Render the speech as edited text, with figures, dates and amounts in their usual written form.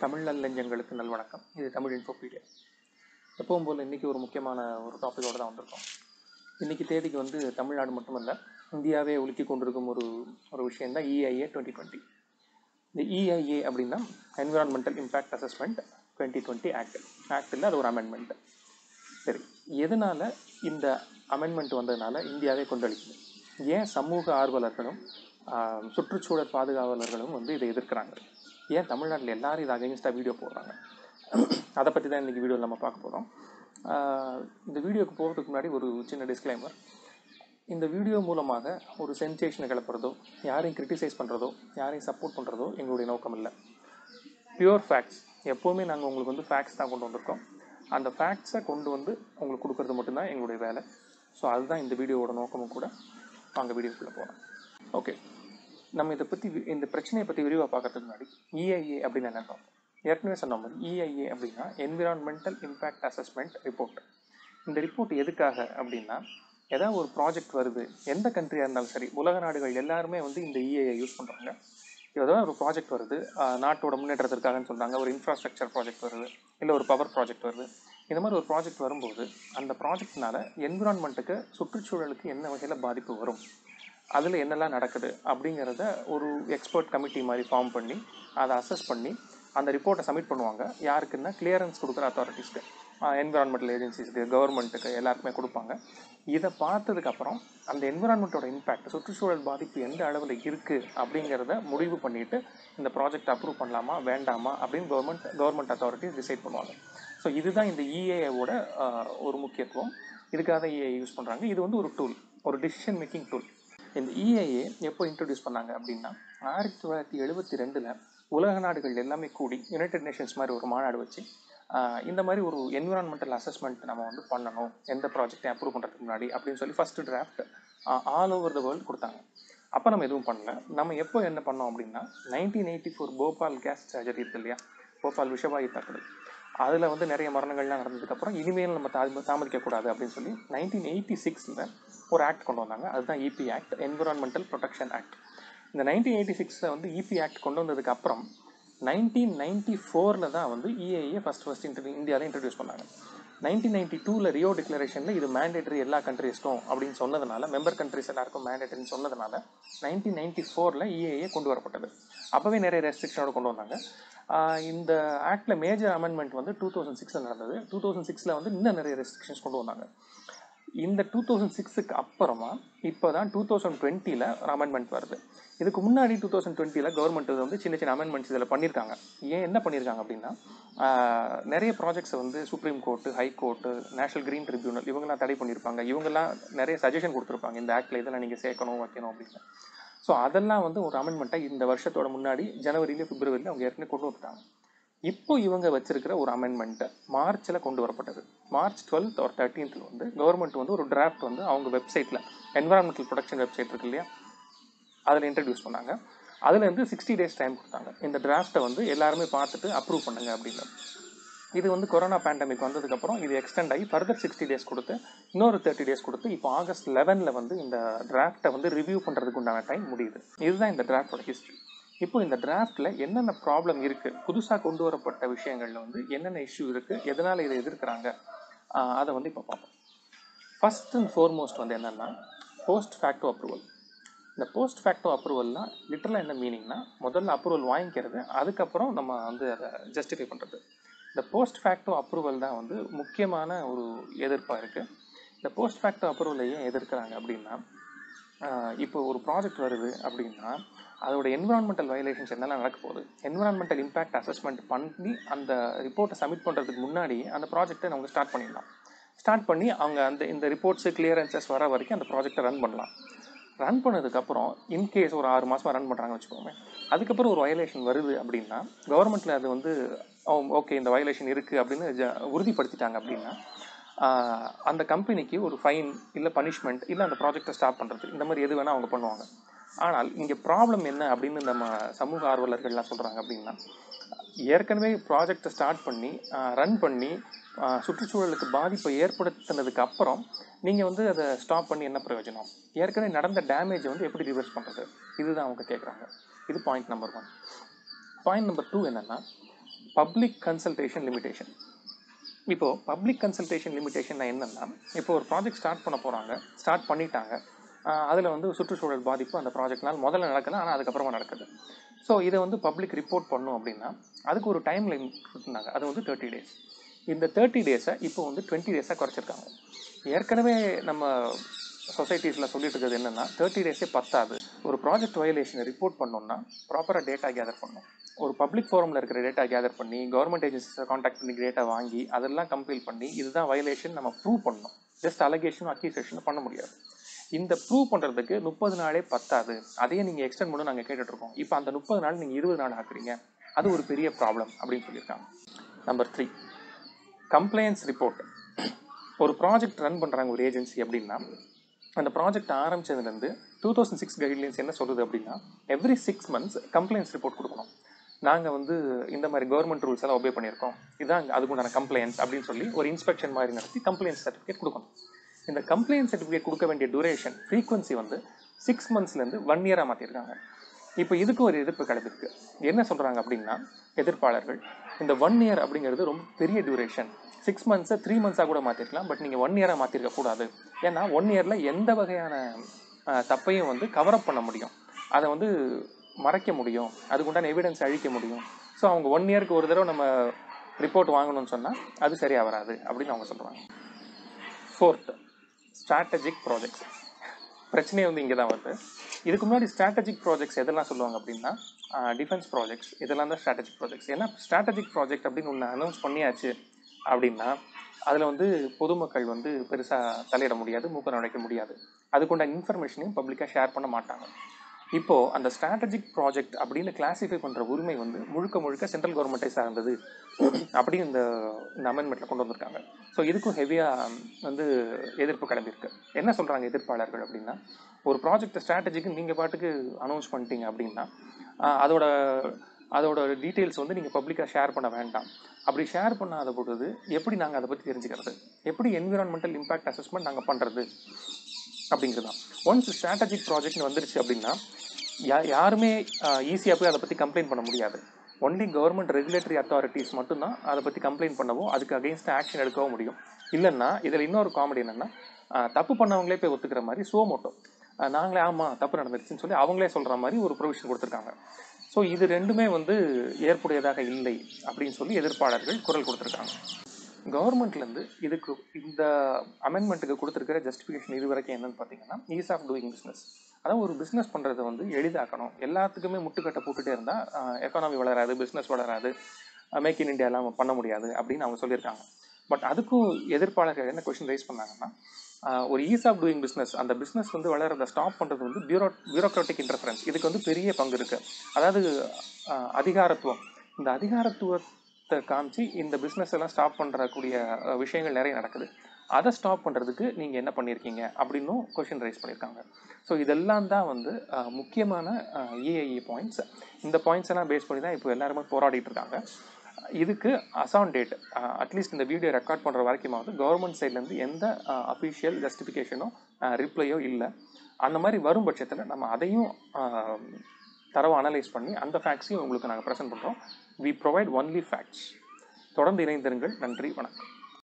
தமிழ் நல்லெஞ்சங்களுக்கு நல்வணக்கம். இது தமிழ் இன்ஃபோபீடியா. எப்பவும் போல் இன்றைக்கி ஒரு முக்கியமான ஒரு டாப்பிக்கோடு தான் வந்திருக்கோம். இன்றைக்கி தேதிக்கு தமிழ்நாடு மட்டுமல்ல, இந்தியாவே உலுக்கி கொண்டிருக்கும் ஒரு விஷயந்தான் EIA 2020. இந்த EIA அப்படின்னா என்விரான்மெண்டல் இம்பேக்ட் அசஸ்மெண்ட் 2020 ஆக்டில் அது ஒரு அமெண்ட்மெண்ட். சரி, எதனால் இந்த அமெண்ட்மெண்ட் வந்ததுனால இந்தியாவே கொந்தளிக்குது? ஏன் சமூக ஆர்வலர்களும் சுற்றுச்சூழல் பாதுகாவலர்களும் இதை எதிர்க்கிறாங்க? ஏன் தமிழ்நாட்டில் எல்லாரும் இதை அகைன்ஸ்டாக வீடியோ போடுறாங்க? அதை பற்றி தான் இன்றைக்கி வீடியோவில் நம்ம பார்க்க போகிறோம். இந்த வீடியோக்கு போகிறதுக்கு முன்னாடி ஒரு சின்ன டிஸ்க்ளைமர். இந்த வீடியோ மூலமாக ஒரு சென்சேஷனை கிளப்புறதோ, யாரையும் கிரிட்டிசைஸ் பண்ணுறதோ, யாரையும் சப்போர்ட் பண்ணுறதோ எங்களுடைய நோக்கம் இல்லை. Pure facts. எப்போவுமே நாங்கள் உங்களுக்கு ஃபேக்ட்ஸ் தான் கொண்டு வந்திருக்கோம். அந்த ஃபேக்ட்ஸை கொண்டு உங்களுக்கு கொடுக்கறது மட்டும்தான் எங்களுடைய வேலை. ஸோ அதுதான் இந்த வீடியோவோட நோக்கமும் கூட. வாங்க வீடியோக்குள்ளே போகிறோம். ஓகே, நம்ம இந்த பிரச்சனையை பற்றி விரிவாக பார்க்கறதுக்கு முன்னாடி EIA அப்படின்னு என்ன? ஏற்கனவே சொன்ன மாதிரி EIA அப்படின்னா என்விரான்மெண்டல் இம்பேக்ட் அசஸ்மெண்ட் ரிப்போர்ட். இந்த ரிப்போர்ட் எதுக்காக அப்படின்னா, ஏதாவது ஒரு ப்ராஜெக்ட் வருது, எந்த கண்ட்ரியாக இருந்தாலும் சரி, உலக நாடுகள் எல்லாருமே இந்த EIA யூஸ் பண்ணுறாங்க. ஏதாவது ஒரு ப்ராஜெக்ட் வருது, நாட்டோட முன்னேற்றத்திற்காகன்னு சொல்கிறாங்க, ஒரு இன்ஃப்ராஸ்ட்ரக்சர் ப்ராஜெக்ட் வருது, இல்லை ஒரு பவர் ப்ராஜெக்ட் வருது. இந்த மாதிரி ஒரு ப்ராஜெக்ட் வரும்போது அந்த ப்ராஜெக்ட்னால என்விரான்மெண்ட்டுக்கு, சுற்றுச்சூழலுக்கு என்ன வகையில் பாதிப்பு வரும், அதில் என்னெல்லாம் நடக்குது அப்படிங்கிறத ஒரு எக்ஸ்பர்ட் கமிட்டி மாதிரி ஃபார்ம் பண்ணி அதை அசஸ் பண்ணி அந்த ரிப்போர்ட்டை சப்மிட் பண்ணுவாங்க. யாருக்குன்னா கிளியரன்ஸ் கொடுக்குற அத்தாரிட்டிஸ்க்கு, என்விரான்மெண்டல் ஏஜென்சிஸ்க்கு, கவர்மெண்ட்டுக்கு எல்லாருக்குமே கொடுப்பாங்க. இதை பார்த்ததுக்கப்புறம் அந்த என்விரான்மெண்ட்டோட இம்பேக்ட், சுற்றுச்சூழல் பாதிப்பு எந்த அளவில் இருக்குது அப்படிங்கிறத முடிவு பண்ணிவிட்டு இந்த ப்ராஜெக்ட் அப்ரூவ் பண்ணலாமா வேண்டாமா அப்படின்னு கவர்மெண்ட் அத்தாரிட்டிஸ் டிசைட் பண்ணுவாங்க. ஸோ இதுதான் இந்த EIAவோட ஒரு முக்கியத்துவம். இதுக்காக தான் EIA யூஸ் பண்ணுறாங்க. இது ஒரு டூல், ஒரு டிசிஷன் மேக்கிங் டூல். இந்த EIA எப்போ இன்ட்ரடியூஸ் பண்ணாங்க அப்படின்னா 1972 உலக நாடுகள் எல்லாமே கூடி யுனைடெட் நேஷன்ஸ் மாதிரி ஒரு மாநாடு வச்சு இந்த மாதிரி ஒரு என்விரான்மெண்டல் அசஸ்மெண்ட் நம்ம பண்ணணும் எந்த ப்ராஜெக்டையும் அப்ரூவ் பண்ணுறதுக்கு முன்னாடி அப்படின்னு சொல்லி first draft all over the world கொடுத்தாங்க. அப்போ நம்ம எதுவும் பண்ணல. நம்ம எப்போ என்ன பண்ணோம் அப்படின்னா 1984 போபால் கேஸ் ட்ராஜடி இருக்கு இல்லையா, போபால் விஷவாயு தாக்குதல், அதில் நிறைய மரணங்கள்லாம் நடந்ததுக்கப்புறம் இனிமேல் நம்ம தாமதிக்கக்கூடாது அப்படின்னு சொல்லி 1986 ஒரு ஆக்ட் கொண்டு வந்தாங்க. அதுதான் EP act, environmental protection act. இந்த 1986 EP ஆக்ட் கொண்டு வந்ததுக்கு அப்புறம் 1994 தான் EIA ஃபர்ஸ்ட் இந்தியாவில் இன்ட்ரடியூஸ் பண்ணாங்க. 1992 ரியோ டிக்ளரேஷனில் இது மேண்டேட்டரி எல்லா கண்ட்ரீஸ்க்கும் அப்படின்னு சொன்னதுனால, மெம்பர் கண்ட்ரிஸ் எல்லாருக்கும் மேண்டேட்டரின்னு சொன்னதுனால 1994 EIA கொண்டு வரப்பட்டது. அப்போவே நிறைய ரெஸ்ட்ரிக்ஷனோட கொண்டு வந்தாங்க. இந்த ஆக்டில் மேஜர் அமெண்ட்மெண்ட் 2006 நடந்தது. 2006 இன்னும் நிறைய ரெஸ்ட்ரிக்ஷன்ஸ் கொண்டு வந்தாங்க. இந்த 2006 அப்புறமா இப்போ தான் 2020 ஒரு அமெண்ட்மெண்ட் வருது. இதுக்கு முன்னாடி 2020 கவர்மெண்ட் சின்ன சின்ன அமெண்ட்மெண்ட்ஸ் இதில் பண்ணியிருக்காங்க. என்ன பண்ணியிருக்காங்க அப்படின்னா, நிறைய ப்ராஜெக்ட்ஸை supreme court, high court, national green tribunal இவங்கெல்லாம் தடை பண்ணியிருப்பாங்க. இவங்கெல்லாம் நிறைய சஜஷன் கொடுத்துருப்பாங்க, இந்த ஆக்டில் இதெல்லாம் நீங்கள் சேர்க்கணும் வைக்கணும் அப்படின்னு. ஸோ அதெல்லாம் ஒரு அமெண்ட்மெண்ட்டாக இந்த வருஷத்தோட முன்னாடி ஜனவரியிலே பிப்ரவரியில் அவங்க ஏற்கனவே கொண்டு வந்துட்டாங்க. இப்போ இவங்க வச்சிருக்கிற ஒரு அமெண்ட்மெண்ட்டை மார்ச்சில் கொண்டு வரப்பட்டது. March 12th or 13th government ஒரு டிராஃப்ட் அவங்க வெப்சைட்டில், என்விரான்மெண்டல் ப்ரொடெக்ஷன் வெப்சைட் இருக்கு இல்லையா, அதில் இன்ட்ரடியூஸ் பண்ணாங்க. அதில் 60 days டைம் கொடுத்தாங்க. இந்த டிராஃப்டை எல்லாருமே பார்த்துட்டு அப்ரூவ் பண்ணுங்க அப்படின்னு. இது கொரோனா பேண்டமிக் வந்ததுக்கப்புறம் இது எக்ஸ்டெண்ட் ஆகி ஃபர்தர் 60 days கொடுத்து இன்னொரு 30 days கொடுத்து இப்போ August 11 இந்த டிராஃப்டை ரிவ்யூ பண்ணுறதுக்கு உண்டான டைம் முடியுது. இதுதான் இந்த டிராஃப்டோட ஹிஸ்ட்ரி. இப்போ இந்த டிராஃப்டில் என்னென்ன ப்ராப்ளம் இருக்குது, புதுசாக கொண்டு வரப்பட்ட விஷயங்களில் என்னென்ன இஷ்யூ இருக்குது, எதனால் இதை எதிர்க்கிறாங்க, அதை இப்போ பார்ப்போம். ஃபர்ஸ்ட் அண்ட் ஃபோர்மோஸ்ட் என்னென்னா போஸ்ட் ஃபேக்டோ அப்ரூவல். இந்த போஸ்ட் ஃபேக்டோ அப்ரூவல்னால் லிட்டரலாக என்ன மீனிங்னா, முதல்ல அப்ரூவல் வாங்கிக்கிறது, அதுக்கப்புறம் நம்ம அதை ஜஸ்டிஃபை பண்ணுறது. இந்த போஸ்ட் ஃபேக்டோ அப்ரூவல் தான் முக்கியமான ஒரு எதிர்ப்பாக இருக்குது. இந்த போஸ்ட் ஃபேக்டோ அப்ரூவலை ஏன் எதிர்க்கிறாங்க அப்படின்னா, இப்போ ஒரு ப்ராஜெக்ட் வருது அப்படின்னா அதோட என்விரான்மெண்டல் வயலேஷன்ஸ் என்னெல்லாம் நடக்க போகுது, என்விரான்மெண்டல் இம்பேக்ட் அசஸ்மெண்ட் பண்ணி அந்த ரிப்போர்ட்டை சப்மிட் பண்ணுறதுக்கு முன்னாடி அந்த ப்ராஜெக்டை நம்ம ஸ்டார்ட் பண்ணிடலாம். ஸ்டார்ட் பண்ணி அவங்க இந்த ரிப்போர்ட்ஸு கிளியரன்சஸ் வர வரைக்கும் அந்த ப்ராஜெக்டை ரன் பண்ணலாம். ரன் பண்ணதுக்கப்புறம் இன்கேஸ் ஒரு 6 மாதமாக ரன் பண்ணுறாங்கன்னு வச்சுக்கோங்க, அதுக்கப்புறம் ஒரு வயலேஷன் வருது அப்படின்னா கவர்மெண்ட்டில் அது ஓகே இந்த வயலேஷன் இருக்குது அப்படின்னு உறுதிப்படுத்திட்டாங்க அப்படின்னா அந்த கம்பெனிக்கு ஒரு ஃபைன் இல்லை பனிஷ்மெண்ட் இல்லை அந்த ப்ராஜெக்டை ஸ்டாப் பண்ணுறது, இந்த மாதிரி எது வேணால் அவங்க பண்ணுவாங்க. ஆனால் இங்கே ப்ராப்ளம் என்ன அப்படின்னு நம்ம சமூக ஆர்வலர்கள்லாம் சொல்கிறாங்க அப்படின்னா, ஏற்கனவே ப்ராஜெக்டை ஸ்டார்ட் பண்ணி ரன் பண்ணி சுற்றுச்சூழலுக்கு பாதிப்பை ஏற்படுத்தினதுக்கு அப்புறம் நீங்கள் அதை ஸ்டாப் பண்ணி என்ன பிரயோஜனம், ஏற்கனவே நடந்த டேமேஜை எப்படி ரிவர்ஸ் பண்ணுறது, இதுதான் அவங்க கேட்குறாங்க. இது பாயிண்ட் நம்பர் 1. பாயிண்ட் நம்பர் 2 என்னென்னா, பப்ளிக் கன்சல்டேஷன் லிமிடேஷன். இப்போது பப்ளிக் கன்சல்டேஷன் லிமிடேஷன் என்னென்னா, இப்போ ஒரு ப்ராஜெக்ட் ஸ்டார்ட் பண்ணிட்டாங்க. அதில் வந்து சுற்றுச்சூழல் பாதிப்பு அந்த ப்ராஜெக்ட்னால் முதல்ல நடக்குது, ஆனால் அதுக்கப்புறமா நடக்குது. ஸோ இதை வந்து பப்ளிக் ரிப்போர்ட் பண்ணும் அப்படின்னா அதுக்கு ஒரு டைம் லைன் கொடுத்துருந்தாங்க. அது வந்து 30 days. இந்த 30 days-ஐ இப்போ வந்து 20 days-ஆக குறைச்சிருக்காங்க. ஏற்கனவே நம்ம சொசைட்டிஸில் சொல்லிட்டு இருக்கிறது என்னென்னா 30 days-ஏ பத்தாது. ஒரு ப்ராஜெக்ட் வயலேஷனை ரிப்போர்ட் பண்ணோம்னா ப்ராப்பராக டேட்டா கேதர் பண்ணணும். ஒரு பப்ளிக் ஃபோரமில் இருக்கிற டேட்டா கேதர் பண்ணி கவர்மெண்ட் ஏஜென்சிஸை காண்டாக்ட் பண்ணி டேட்டா வாங்கி அதெல்லாம் கம்பைல் பண்ணி இதுதான் வயலேஷன் நம்ம ப்ரூவ் பண்ணணும். ஜஸ்ட் அலகேஷன் அக்யூசேஷன் பண்ண முடியாது. இந்த ப்ரூவ் பண்ணுறதுக்கு 30 நாளே பத்தாது. அதையே நீங்கள் எக்ஸ்டெண்ட் பண்ண நாங்கள் கேட்டுட்ருக்கோம். இப்போ அந்த 30 நாள் நீங்கள் 20 நாள் ஆக்குறீங்க. அது ஒரு பெரிய ப்ராப்ளம் அப்படின்னு சொல்லியிருக்காங்க. Number 3, compliance report. ஒரு ப்ராஜெக்ட் ரன் பண்ணுறாங்க ஒரு ஏஜென்சி அப்படின்னா அந்த ப்ராஜெக்ட் ஆரம்பித்ததுலேருந்து 2006 கைட்லைன்ஸ் என்ன சொல்லுது அப்படின்னா எவ்ரி 6 months கம்ப்ளைண்ட்ஸ் ரிப்போர்ட் கொடுக்கணும். நாங்கள் வந்து இந்த மாதிரி கவர்மெண்ட் ரூல்ஸ் எல்லாம் ஒபே பண்ணியிருக்கோம், இதான் அதுக்குண்டான கம்ப்ளைண்ட்ஸ் அப்படின்னு சொல்லி ஒரு இன்ஸ்பெக்ஷன் மாதிரி நடத்தி கம்ப்ளைண்ட்ஸ் சர்டிஃபிகேட் கொடுக்கணும். இந்த கம்ப்ளைண்ட் சர்டிஃபிகேட் கொடுக்க வேண்டிய டூரேஷன் ஃப்ரீக்வன்சி வந்து 6 monthsலேருந்து 1 year மாற்றிருக்காங்க. இப்போ இதுக்கு ஒரு எதிர்ப்பு கிளம்பிருக்கு. என்ன சொல்கிறாங்க அப்படின்னா எதிர்ப்பாளர்கள், இந்த 1 year அப்படிங்கிறது ரொம்ப பெரிய டியூரேஷன். 6 months 3 months கூட மாற்றிருக்கலாம், பட் நீங்கள் 1 year மாற்றிருக்க கூடாது. ஏன்னா 1 yearல எந்த வகையான தப்பையும் வந்து கவரப் பண்ண முடியும், அதை வந்து மறைக்க முடியும், அதுக்குண்டான எவிடன்ஸ் அழிக்க முடியும். ஸோ அவங்க 1 yearக்கு ஒரு தடவை நம்ம ரிப்போர்ட் வாங்கணும்னு சொன்னால் அது சரியாக வராது அப்படின்னு அவங்க சொல்கிறாங்க. 4th, strategic projects. பிரச்சனையே வந்து இங்கே தான் வருது. இதுக்கு முன்னாடி ஸ்ட்ராட்டஜிக் ப்ராஜெக்ட்ஸ் எதெல்லாம் சொல்லுவாங்க அப்படின்னா டிஃபென்ஸ் ப்ராஜெக்ட்ஸ், இதெல்லாம் தான் ஸ்ட்ராட்டஜிக் ப்ராஜெக்ட்ஸ். ஏன்னா ஸ்ட்ராட்டஜிக் ப்ராஜெக்ட் அப்படின்னு ஒன்று அனௌன்ஸ் பண்ணியாச்சு அப்படின்னா அதில் வந்து பொதுமக்கள் வந்து பெருசாக தலையிட முடியாது, மூக்க நுழைக்க முடியாது, அதுக்குண்டான இன்ஃபர்மேஷனையும் பப்ளிக்காக ஷேர் பண்ண மாட்டாங்க. இப்போது அந்த ஸ்ட்ராட்டஜிக் ப்ராஜெக்ட் அப்படின்னு கிளாஸிஃபை பண்ணுற உரிமை வந்து முழுக்க சென்ட்ரல் கவர்மெண்ட்டை சார்ந்தது அப்படின்னு இந்த அமெண்ட்மெண்ட்டில் கொண்டு வந்திருக்காங்க. ஸோ இதுக்கும் ஹெவியாக வந்து எதிர்ப்பு கிளம்பியிருக்கு. என்ன சொல்கிறாங்க எதிர்ப்பாளர்கள் அப்படின்னா, ஒரு ப்ராஜெக்ட் ஸ்ட்ராட்டஜிக்கு நீங்கள் பாட்டுக்கு அனௌன்ஸ் பண்ணிட்டீங்க அப்படின்னா அதோட டீட்டெயில்ஸ் வந்து நீங்கள் பப்ளிக்காக ஷேர் பண்ண வேண்டாம். அப்படி ஷேர் பண்ணாத பொழுது எப்படி நாங்கள் அதை பற்றி தெரிஞ்சுக்கிறது, எப்படி என்விரான்மெண்டல் இம்பாக்ட் அசஸ்மெண்ட் நாங்கள் பண்ணுறது அப்படிங்கிறது தான். ஒன்ஸ் ஸ்ட்ராட்டஜிக் ப்ராஜெக்ட்னு வந்துருச்சு அப்படின்னா யாருமே ஈஸியாக போய் அதை பற்றி கம்ப்ளைண்ட் பண்ண முடியாது. ஒன்லி கவர்மெண்ட் ரெகுலேட்டரி அத்தாரிட்டிஸ் மட்டும்தான் அதை பற்றி கம்ப்ளைண்ட் பண்ணவும் அதுக்கு அகெயின்ஸ்டாக ஆக்ஷன் எடுக்கவும் முடியும். இல்லைன்னா இதில் இன்னொரு காமெடி என்னென்னா தப்பு பண்ணவங்களே போய் ஒத்துக்கிற மாதிரி சுவமோட்டோ நாங்களே ஆமாம் தப்பு நடந்துருச்சுன்னு சொல்லி அவங்களே சொல்கிற மாதிரி ஒரு ப்ரொவிஷன் கொடுத்துருக்காங்க. ஸோ இது ரெண்டுமே வந்து ஏற்புடையதாக இல்லை அப்படின்னு சொல்லி எதிர்ப்பாளர்கள் குரல் கொடுத்துருக்காங்க. கவர்மெண்ட்லேருந்து இதுக்கு இந்த அமெண்ட்மெண்ட்டுக்கு கொடுத்துருக்கிற ஜஸ்டிஃபிகேஷன் இது வரைக்கும் என்னன்னு பார்த்தீங்கன்னா ஈஸ் ஆஃப் டூயிங் பிஸ்னஸ். அதாவது ஒரு பிஸ்னஸ் பண்ணுறதை வந்து எளிதாக்கணும். எல்லாத்துக்குமே முட்டுக்கட்டை போட்டுகிட்டே இருந்தால் எக்கானமி வளராது, பிஸ்னஸ் வளராது, மேக் இன் இண்டியாலாம் பண்ண முடியாது அப்படின்னு அவங்க சொல்லியிருக்காங்க. பட் அதுக்கும் எதிர்ப்பாளர்கள் என்ன கொஸ்டின் ரைஸ் பண்ணாங்கன்னா ஒரு ஈஸ் ஆஃப் டூயிங் பிஸ்னஸ், அந்த பிஸ்னஸ் வந்து வளர்றதை ஸ்டாப் பண்ணுறது வந்து பியூரோக்ராட்டிக் இன்டர்ஃபரன்ஸ், இதுக்கு வந்து பெரிய பங்கு இருக்குது. அதாவது அதிகாரத்துவம், இந்த அதிகாரத்துவத்தை காமிச்சு இந்த பிஸ்னஸ் எல்லாம் ஸ்டாப் பண்ணுறக்கூடிய விஷயங்கள் நிறைய நடக்குது. அதை ஸ்டாப் பண்ணுறதுக்கு நீங்கள் என்ன பண்ணியிருக்கீங்க அப்படின்னும் கொஷின் ரைஸ் பண்ணியிருக்காங்க. ஸோ இதெல்லாம் தான் வந்து முக்கியமான EIA பாயிண்ட்ஸ். இந்த பாயிண்ட்ஸ் எல்லாம் பேஸ் பண்ணி தான் இப்போ எல்லாருமே போராடிட்டு இருக்காங்க. இதுக்கு அசான் டேட் அட்லீஸ்ட் இந்த வீடியோ ரெக்கார்ட் பண்ணுற வரைக்குமாவது கவர்மெண்ட் சைட்லேருந்து எந்த அஃபிஷியல் ஜஸ்டிஃபிகேஷனோ ரிப்ளையோ இல்லை. அந்த மாதிரி வரும் பட்சத்தில் நம்ம அதையும் தரவை அனலைஸ் பண்ணி அந்த ஃபேக்ட்ஸையும் உங்களுக்கு நாங்கள் ப்ரெசென்ட் பண்ணுறோம். We provide only facts. தொடர்ந்து இணைந்திருங்கள். நன்றி, வணக்கம்.